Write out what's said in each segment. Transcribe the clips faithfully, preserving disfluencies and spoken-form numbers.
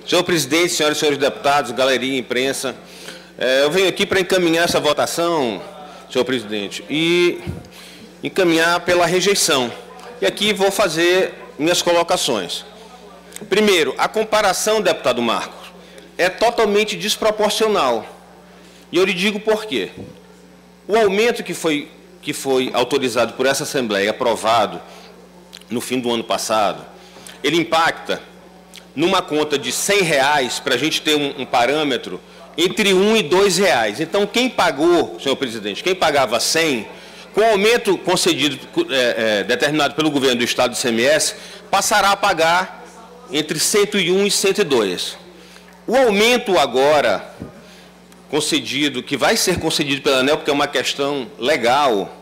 Senhor presidente, senhoras e senhores deputados, galeria, imprensa, é, eu venho aqui para encaminhar essa votação, senhor presidente, e encaminhar pela rejeição. E aqui vou fazer minhas colocações. Primeiro, a comparação, deputado Marcos, é totalmente desproporcional. E eu lhe digo por quê. O aumento que foi, que foi autorizado por essa Assembleia, aprovado no fim do ano passado, ele impacta numa conta de cem reais, para a gente ter um, um parâmetro, entre um e dois reais. Então, quem pagou, senhor presidente, quem pagava cem, com o aumento concedido, é, é, determinado pelo governo do Estado do I C M S, passará a pagar entre cento e um e cento e dois. O aumento agora concedido, que vai ser concedido pela ANEEL, porque é uma questão legal,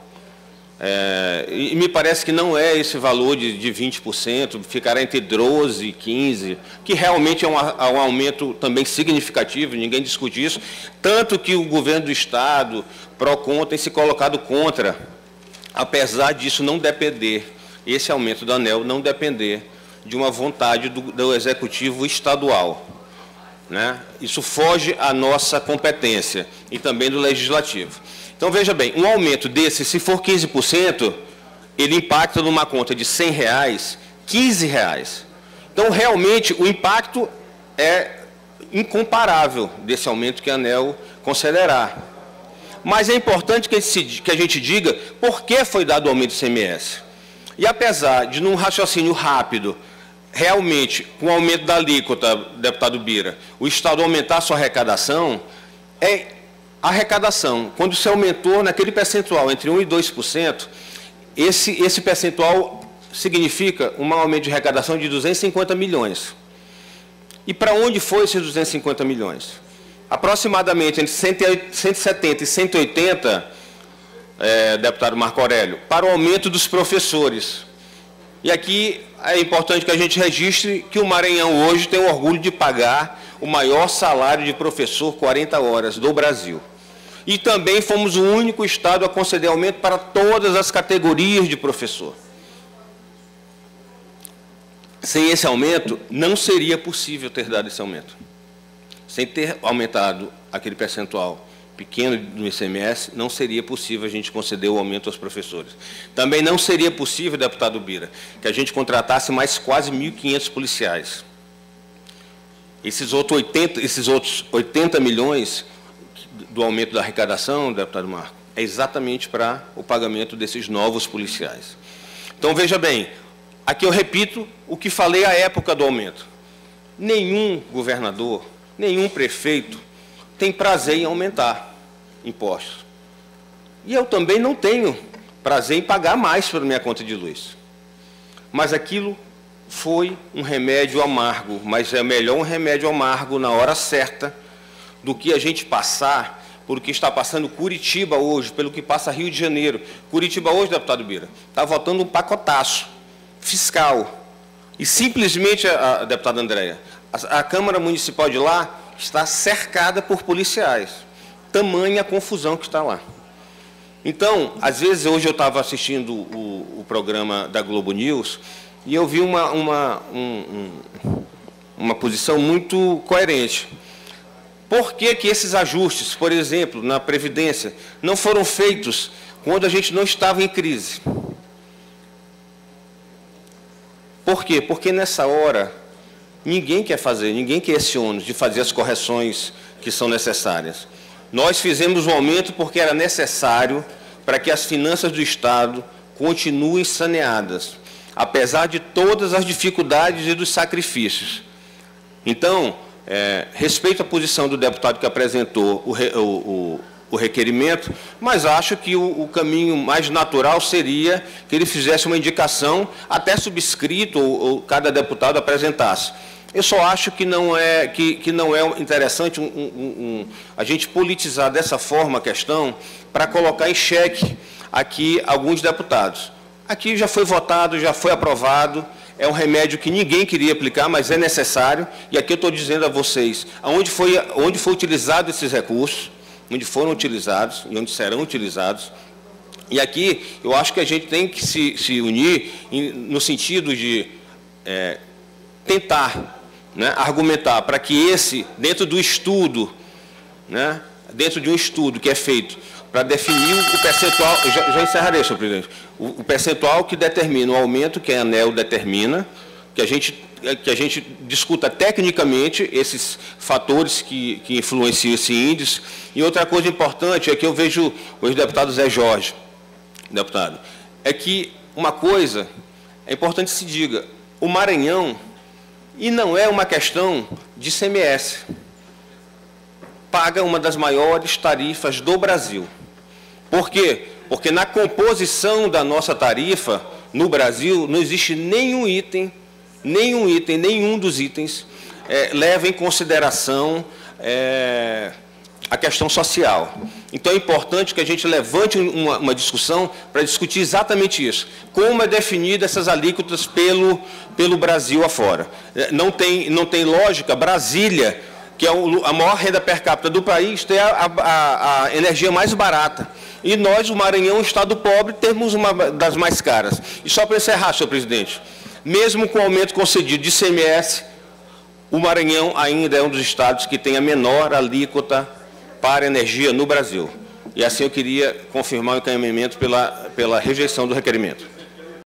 é, e me parece que não é esse valor de, de vinte por cento, ficará entre doze e quinze por cento, que realmente é um, é um aumento também significativo, ninguém discute isso, tanto que o governo do Estado, PROCON, tem se colocado contra, apesar disso não depender, esse aumento da ANEEL não depender de uma vontade do, do Executivo Estadual. Né? Isso foge à nossa competência e também do Legislativo. Então, veja bem, um aumento desse, se for quinze por cento, ele impacta numa conta de cem reais, quinze reais. Então, realmente, o impacto é incomparável desse aumento que a ANEEL concederá. Mas é importante que a gente diga por que foi dado o aumento do I C M S. E apesar de, num raciocínio rápido, realmente, com o aumento da alíquota, deputado Bira, o Estado aumentar a sua arrecadação, é a arrecadação, quando se aumentou naquele percentual entre um e dois por cento, esse, esse percentual significa um aumento de arrecadação de duzentos e cinquenta milhões. E para onde foi esses duzentos e cinquenta milhões? Aproximadamente entre cento e setenta e cento e oitenta, é, deputado Marco Aurélio, para o aumento dos professores. E aqui é importante que a gente registre que o Maranhão hoje tem o orgulho de pagar o maior salário de professor, quarenta horas, do Brasil. E também fomos o único Estado a conceder aumento para todas as categorias de professor. Sem esse aumento, não seria possível ter dado esse aumento. Sem ter aumentado aquele percentual pequeno do I C M S, não seria possível a gente conceder o aumento aos professores. Também não seria possível, deputado Bira, que a gente contratasse mais quase mil e quinhentos policiais. Esses outros oitenta, esses outros oitenta milhões do aumento da arrecadação, deputado Marco, é exatamente para o pagamento desses novos policiais. Então, veja bem, aqui eu repito o que falei à época do aumento. Nenhum governador, nenhum prefeito tem prazer em aumentar impostos. E eu também não tenho prazer em pagar mais pela minha conta de luz. Mas aquilo foi um remédio amargo, mas é melhor um remédio amargo na hora certa do que a gente passar por o que está passando Curitiba hoje, pelo que passa Rio de Janeiro. Curitiba hoje, deputado Bira, está votando um pacotaço fiscal. E simplesmente, a, a deputada Andréia, a, a Câmara Municipal de lá está cercada por policiais. Tamanha a confusão que está lá. Então, às vezes, hoje eu estava assistindo o, o programa da Globo News e eu vi uma, uma, um, um, uma posição muito coerente. Por que que esses ajustes, por exemplo, na Previdência, não foram feitos quando a gente não estava em crise? Por quê? Porque nessa hora ninguém quer fazer, ninguém quer esse ônus de fazer as correções que são necessárias. Nós fizemos o aumento porque era necessário para que as finanças do Estado continuem saneadas, apesar de todas as dificuldades e dos sacrifícios. Então, é, respeito a posição do deputado que apresentou o, re, o, o, o requerimento, mas acho que o, o caminho mais natural seria que ele fizesse uma indicação, até subscrito, ou, ou cada deputado apresentasse. Eu só acho que não é, que, que não é interessante um, um, um, a gente politizar dessa forma a questão para colocar em xeque aqui alguns deputados. Aqui já foi votado, já foi aprovado, é um remédio que ninguém queria aplicar, mas é necessário, e aqui eu estou dizendo a vocês, onde foi, onde foi utilizado esses recursos, onde foram utilizados e onde serão utilizados. E aqui eu acho que a gente tem que se, se unir em, no sentido de é, tentar né, argumentar para que esse, dentro do estudo, né, dentro de um estudo que é feito para definir o percentual, já, já encerrarei, senhor presidente, o, o percentual que determina o aumento que a ANEEL determina, que a gente, que a gente discuta tecnicamente esses fatores que, que influenciam esse índice. E outra coisa importante é que eu vejo o ex-deputado Zé Jorge, deputado, é que uma coisa é importante se diga, o Maranhão, e não é uma questão de I C M S, paga uma das maiores tarifas do Brasil. Por quê? Porque na composição da nossa tarifa, no Brasil, não existe nenhum item, nenhum item, nenhum dos itens é, leva em consideração é, a questão social. Então, é importante que a gente levante uma, uma discussão para discutir exatamente isso. Como é definida essas alíquotas pelo, pelo Brasil afora. Não tem, não tem lógica, Brasília, que é a maior renda per capita do país, tem a, a, a energia mais barata. E nós, o Maranhão, um estado pobre, temos uma das mais caras. E só para encerrar, senhor presidente, mesmo com o aumento concedido de I C M S, o Maranhão ainda é um dos estados que tem a menor alíquota para energia no Brasil. E assim eu queria confirmar o encaminhamento pela, pela rejeição do requerimento.